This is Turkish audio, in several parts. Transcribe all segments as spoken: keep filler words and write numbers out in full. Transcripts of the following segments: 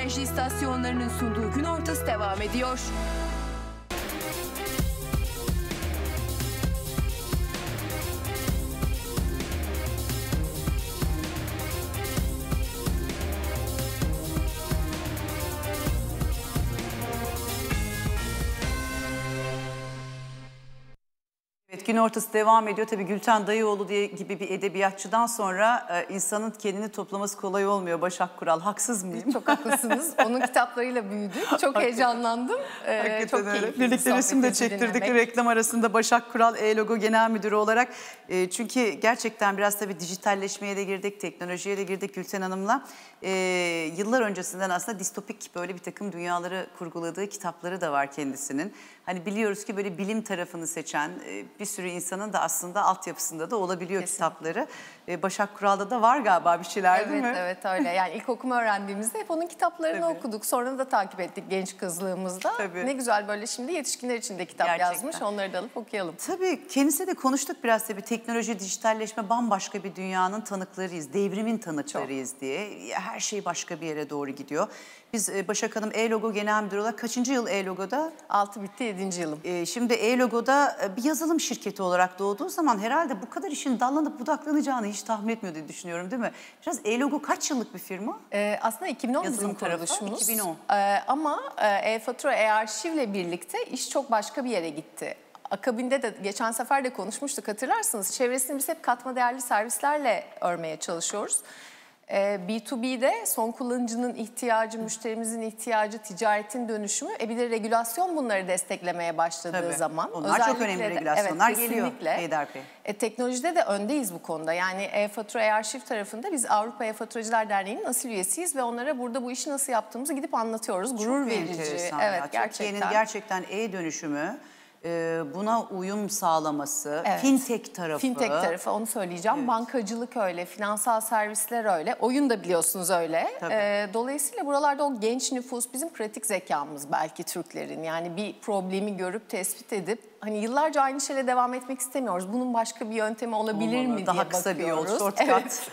enerji istasyonlarının sunduğu Gün Ortası devam ediyor. Gün ortası devam ediyor. Tabii Gülten Dayıoğlu diye gibi bir edebiyatçıdan sonra e, insanın kendini toplaması kolay olmuyor. Başak Kural, haksız mıyım? Çok haklısınız. Onun kitaplarıyla büyüdük. Çok heyecanlandım. Ee, çok keyifli. Birlikte resim de çektirdik dinlemek. reklam arasında Başak Kural E-Logo Genel Müdürü olarak. E, çünkü gerçekten biraz tabii dijitalleşmeye de girdik, teknolojiye de girdik Gülten Hanım'la. E, yıllar öncesinden aslında distopik böyle bir takım dünyaları kurguladığı kitapları da var kendisinin. Hani biliyoruz ki böyle bilim tarafını seçen e, bir sürü insanın da aslında altyapısında da olabiliyor Kesinlikle. kitapları. E, Başak Kural'da da var galiba bir şeyler evet, değil mi? Evet öyle. Yani ilk okuma öğrendiğimizde hep onun kitaplarını Tabii. okuduk. Sonra da takip ettik genç kızlığımızda. Tabii. Ne güzel böyle şimdi yetişkinler için de kitap Gerçekten. yazmış. Onları da alıp okuyalım. Tabii kendisiyle de konuştuk biraz tabii teknoloji, dijitalleşme bambaşka bir dünyanın tanıklarıyız. Devrimin tanıklarıyız Çok. diye. Her şey başka bir yere doğru gidiyor. Biz Başak Hanım E-Logo Genel Müdürü olarak kaçıncı yıl E-Logo'da? altı bitti yedinci yılım. Ee, şimdi E-Logo'da bir yazılım şirketi olarak doğduğu zaman herhalde bu kadar işin dallanıp budaklanacağını hiç tahmin etmiyor diye düşünüyorum değil mi? Biraz E-Logo kaç yıllık bir firma? Ee, aslında iki bin on yazılım bizim kuruluşumuz. iki bin on. Ee, ama e-fatura, e-arşivle birlikte iş çok başka bir yere gitti. Akabinde de geçen sefer de konuşmuştuk hatırlarsınız. Çevresini biz hep katma değerli servislerle örmeye çalışıyoruz. B iki B'de son kullanıcının ihtiyacı, müşterimizin ihtiyacı, ticaretin dönüşümü, e bir de regülasyon bunları desteklemeye başladığı Tabii. zaman. Onlar çok önemli de, regülasyonlar evet, geliyor. Kesinlikle. E, teknolojide de öndeyiz bu konuda. Yani e-fatura, e-arşiv tarafında biz Avrupa E-Faturacılar Derneği'nin asil üyesiyiz ve onlara burada bu işi nasıl yaptığımızı gidip anlatıyoruz. Gurur çok verici. enteresan Evet, ya. gerçekten. Türkiye'nin gerçekten e-dönüşümü, buna uyum sağlaması, evet. fintech tarafı. Fintech tarafı onu söyleyeceğim. Evet. Bankacılık öyle, finansal servisler öyle, oyun da biliyorsunuz öyle. Ee, dolayısıyla buralarda o genç nüfus, bizim pratik zekamız belki Türklerin. Yani bir problemi görüp tespit edip hani yıllarca aynı şeyle devam etmek istemiyoruz. Bunun başka bir yöntemi olabilir Olmalı. mi Daha diye kısa bakıyoruz. bir yol, shortcut. Evet.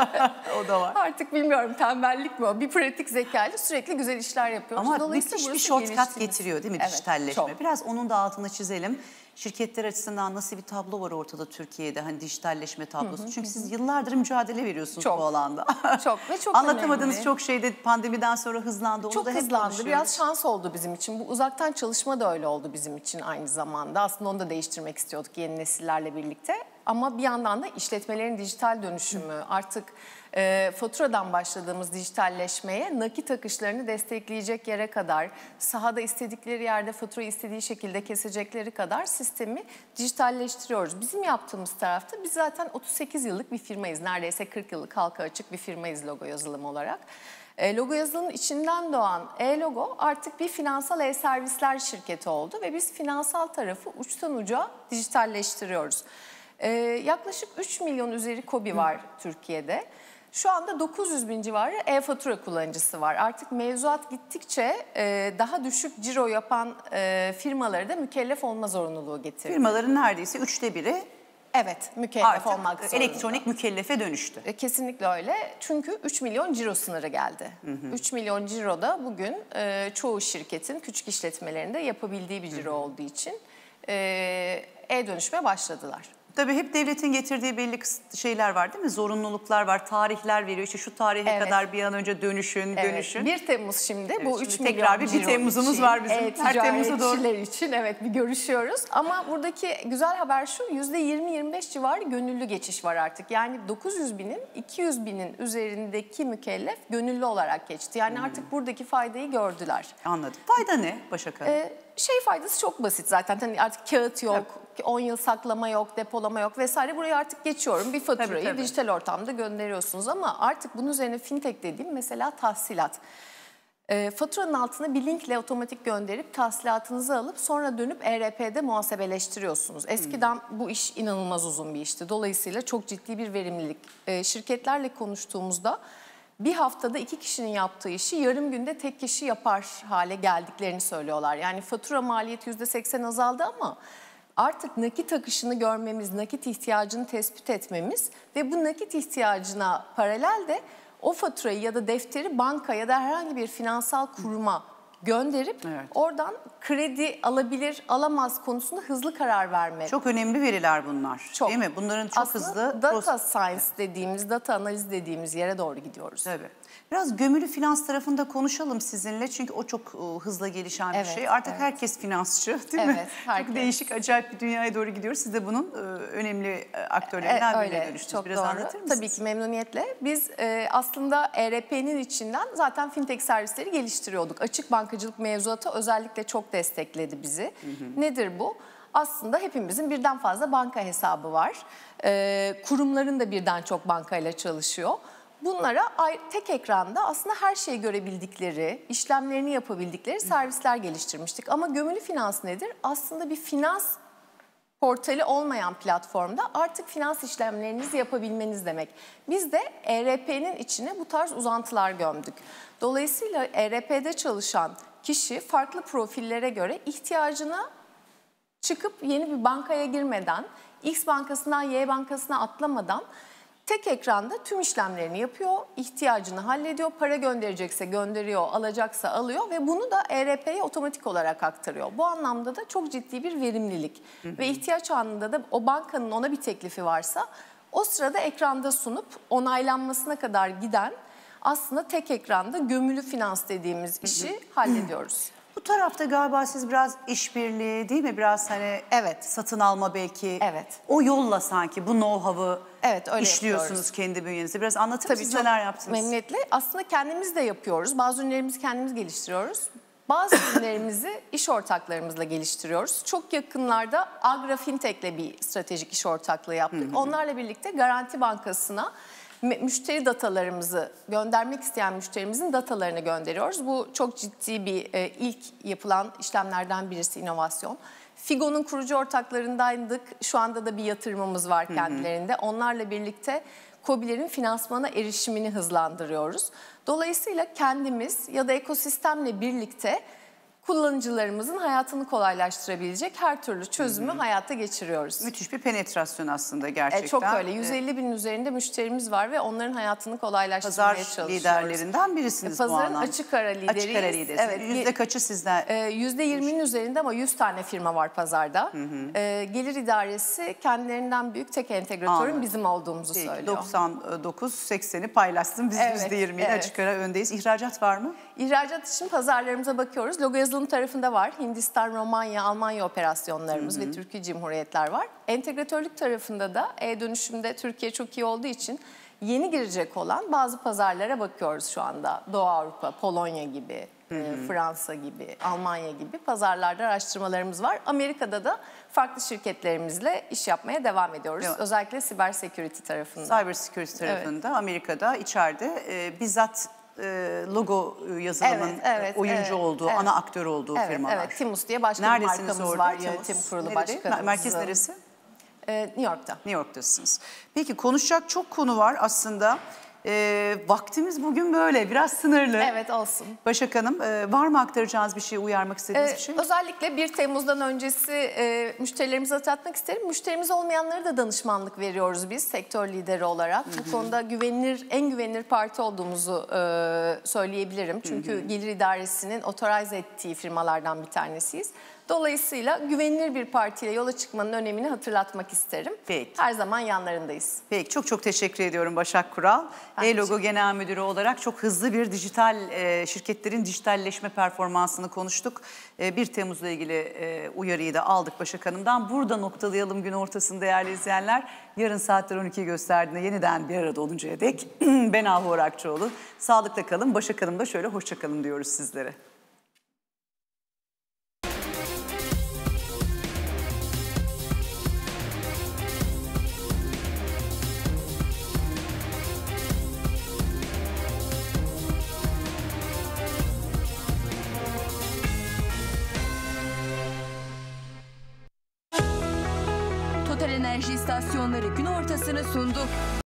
O da var. Artık bilmiyorum tembellik mi o? Bir pratik zekayla sürekli güzel işler yapıyoruz. Ama müthiş bir shortcut getiriyor değil mi evet, dijitalleşme? Çok. Biraz onun da altını çizelim. Şirketler açısından nasıl bir tablo var ortada Türkiye'de, hani dijitalleşme tablosu? Hı hı, Çünkü hı. siz yıllardır mücadele veriyorsunuz çok, bu alanda. Çok ve çok Anlatamadığınız önemli. çok şey de pandemiden sonra hızlandı. Onu çok da hep hızlandı. Biraz şans oldu bizim için. Bu uzaktan çalışma da öyle oldu bizim için aynı zamanda. Aslında onu da değiştirmek istiyorduk yeni nesillerle birlikte. Ama bir yandan da işletmelerin dijital dönüşümü, hı. artık e, faturadan başladığımız dijitalleşmeye nakit akışlarını destekleyecek yere kadar, sahada istedikleri yerde faturayı istediği şekilde kesecekleri kadar sistemi dijitalleştiriyoruz. Bizim yaptığımız tarafta biz zaten otuz sekiz yıllık bir firmayız. Neredeyse kırk yıllık halka açık bir firmayız logo yazılım olarak. E, logo yazılımın içinden doğan E-Logo artık bir finansal e-servisler şirketi oldu ve biz finansal tarafı uçtan uca dijitalleştiriyoruz. Ee, yaklaşık üç milyon üzeri KOBİ var Hı. Türkiye'de. Şu anda dokuz yüz bin civarı e-fatura kullanıcısı var. Artık mevzuat gittikçe e, daha düşük ciro yapan e, firmaları da mükellef olma zorunluluğu getirdi. Firmaların neredeyse üçte biri evet, mükellef artık olmak zorunda. elektronik mükellefe dönüştü. E, kesinlikle öyle. Çünkü üç milyon ciro sınırı geldi. Hı hı. üç milyon ciro da bugün e, çoğu şirketin küçük işletmelerinde yapabildiği bir ciro hı hı. olduğu için e, e-dönüşme başladılar. Tabii hep devletin getirdiği belli şeyler var değil mi? Zorunluluklar var, tarihler veriyor. İşte şu tarihe evet. kadar bir an önce dönüşün, evet. dönüşün. bir Temmuz şimdi evet, bu şimdi üç milyon tekrar bir, bir Temmuz'umuz için, var bizim. Evet, her Temmuz'a doğru. için evet bir görüşüyoruz. Ama buradaki güzel haber şu, yüzde yirmi yirmi beş civarı gönüllü geçiş var artık. Yani dokuz yüz binin iki yüz binin üzerindeki mükellef gönüllü olarak geçti. Yani hmm. artık buradaki faydayı gördüler. Anladım. Fayda ne Başak Hanım? Ee, şey faydası çok basit zaten. Hani artık kağıt yok. Evet. on yıl saklama yok, depolama yok vesaire. Buraya artık geçiyorum. Bir faturayı tabii, tabii. dijital ortamda gönderiyorsunuz ama artık bunun üzerine fintech dediğim mesela tahsilat. E, faturanın altına bir linkle otomatik gönderip tahsilatınızı alıp sonra dönüp E R P'de muhasebeleştiriyorsunuz. Eskiden hmm. bu iş inanılmaz uzun bir işti. Dolayısıyla çok ciddi bir verimlilik. E, şirketlerle konuştuğumuzda bir haftada iki kişinin yaptığı işi yarım günde tek kişi yapar hale geldiklerini söylüyorlar. Yani fatura maliyeti yüzde seksen azaldı ama artık nakit akışını görmemiz, nakit ihtiyacını tespit etmemiz ve bu nakit ihtiyacına paralel de o faturayı ya da defteri banka ya da herhangi bir finansal kuruma gönderip Evet. oradan kredi alabilir, alamaz konusunda hızlı karar vermek. Çok önemli veriler bunlar. Çok. Değil mi? Bunların çok Aslında hızlı... data science dediğimiz, data analiz dediğimiz yere doğru gidiyoruz. Tabii. Biraz gömülü finans tarafında konuşalım sizinle. Çünkü o çok e, hızla gelişen Evet, bir şey. Artık evet. herkes finansçı, değil mi? Evet, herkes. Çok değişik, acayip bir dünyaya doğru gidiyoruz. Siz de bunun e, önemli e, aktörlerinden E, birine öyle, dönüştünüz. çok Biraz doğru. anlatır mısınız? Tabii ki memnuniyetle. Biz e, aslında E R P'nin içinden zaten fintech servisleri geliştiriyorduk. Açık bankacılık mevzuatı özellikle çok destekledi bizi. Hı hı. Nedir bu? Aslında hepimizin birden fazla banka hesabı var. E, kurumların da birden çok bankayla çalışıyor. Bunlara tek ekranda aslında her şeyi görebildikleri, işlemlerini yapabildikleri servisler geliştirmiştik. Ama gömülü finans nedir? Aslında bir finans portali olmayan platformda artık finans işlemlerinizi yapabilmeniz demek. Biz de E R P'nin içine bu tarz uzantılar gömdük. Dolayısıyla E R P'de çalışan kişi farklı profillere göre ihtiyacına çıkıp yeni bir bankaya girmeden, X bankasından Y bankasına atlamadan tek ekranda tüm işlemlerini yapıyor, ihtiyacını hallediyor, para gönderecekse gönderiyor, alacaksa alıyor ve bunu da E R P'ye otomatik olarak aktarıyor. Bu anlamda da çok ciddi bir verimlilik. Hı hı. Ve ihtiyaç anında da o bankanın ona bir teklifi varsa o sırada ekranda sunup onaylanmasına kadar giden aslında tek ekranda gömülü finans dediğimiz işi hı hı. hallediyoruz. Bu tarafta galiba siz biraz işbirliği değil mi? Biraz hani evet. satın alma belki. Evet. O yolla sanki bu know-how'ı evet, öyle işliyorsunuz yapıyoruz. Kendi bünyenizde. Biraz anlatır Tabii mısınız neler yaptınız? Memnuniyetle. Aslında kendimiz de yapıyoruz. Bazı ürünlerimizi kendimiz geliştiriyoruz. Bazı ürünlerimizi iş ortaklarımızla geliştiriyoruz. Çok yakınlarda Agra Fintech'le bir stratejik iş ortaklığı yaptık. Hı hı. Onlarla birlikte Garanti Bankası'na müşteri datalarımızı göndermek isteyen müşterimizin datalarını gönderiyoruz. Bu çok ciddi bir e, ilk yapılan işlemlerden birisi, inovasyon. Figo'nun kurucu ortaklarındaydık. Şu anda da bir yatırımımız var kendilerinde. Hı hı. Onlarla birlikte KOBİ'lerin finansmana erişimini hızlandırıyoruz. Dolayısıyla kendimiz ya da ekosistemle birlikte kullanıcılarımızın hayatını kolaylaştırabilecek her türlü çözümü hı hı. hayata geçiriyoruz. Müthiş bir penetrasyon aslında gerçekten. E, çok öyle. yüz elli binin üzerinde müşterimiz var ve onların hayatını kolaylaştırmaya Pazar çalışıyoruz. liderlerinden birisiniz e, bu anlamda. Pazarın açık ara lideriyiz. Açık ara lidersiniz. Evet. Yüzde kaçı sizden? E, yüzde yirminin üzerinde ama yüz tane firma var pazarda. Hı hı. E, gelir idaresi kendilerinden büyük tek entegratörün Anladım. bizim olduğumuzu Peki, söylüyor. doksan dokuz sekseni paylaştım. Biz evet, yüzde yirmi ile evet. açık ara öndeyiz. İhracat var mı? İhracat için pazarlarımıza bakıyoruz. Logo yazılım tarafında var. Hindistan, Romanya, Almanya operasyonlarımız hı hı. ve Türkiye Cumhuriyetler var. Entegratörlük tarafında da e-dönüşümde Türkiye çok iyi olduğu için yeni girecek olan bazı pazarlara bakıyoruz şu anda. Doğu Avrupa, Polonya gibi, hı hı. Fransa gibi, Almanya gibi pazarlarda araştırmalarımız var. Amerika'da da farklı şirketlerimizle iş yapmaya devam ediyoruz. Evet. Özellikle cyber security tarafında. Cyber security tarafında evet. Amerika'da içeride e, bizzat e, logo yazılımın evet, evet, oyuncu evet, olduğu, evet. ana aktör olduğu evet, firmalar. Evet, Timus diye başka Neredesiniz bir markamız orada? var. Yönetim kurulu Nerede? başkanımız. Merkez neresi? Ee, New York'ta. New York'tasınız. Peki konuşacak çok konu var aslında. E, vaktimiz bugün böyle biraz sınırlı. Evet olsun. Başak Hanım e, var mı aktaracağınız bir şey, uyarmak istediğiniz ee, bir şey? Özellikle bir Temmuz'dan öncesi e, müşterilerimize hatırlatmak isterim. Müşterimiz olmayanlara da danışmanlık veriyoruz biz sektör lideri olarak. Hı hı. Bu konuda güvenilir, en güvenilir parti olduğumuzu e, söyleyebilirim. Çünkü hı hı. gelir idaresinin otorize ettiği firmalardan bir tanesiyiz. Dolayısıyla güvenilir bir partiyle yola çıkmanın önemini hatırlatmak isterim. Peki. Her zaman yanlarındayız. Peki, çok çok teşekkür ediyorum Başak Kural. E-Logo Genel Müdürü olarak çok hızlı bir dijital e, şirketlerin dijitalleşme performansını konuştuk. E, bir Temmuz'la ilgili e, uyarıyı da aldık Başak Hanım'dan. Burada noktalayalım gün ortasını değerli izleyenler. Yarın saatler on ikiyi gösterdiğinde yeniden bir arada oluncaya dek ben Ahu Orakçıoğlu. Sağlıkla kalın. Başak Hanım da şöyle hoşça kalın diyoruz sizlere. Total Enerji istasyonları gün ortasını sundu.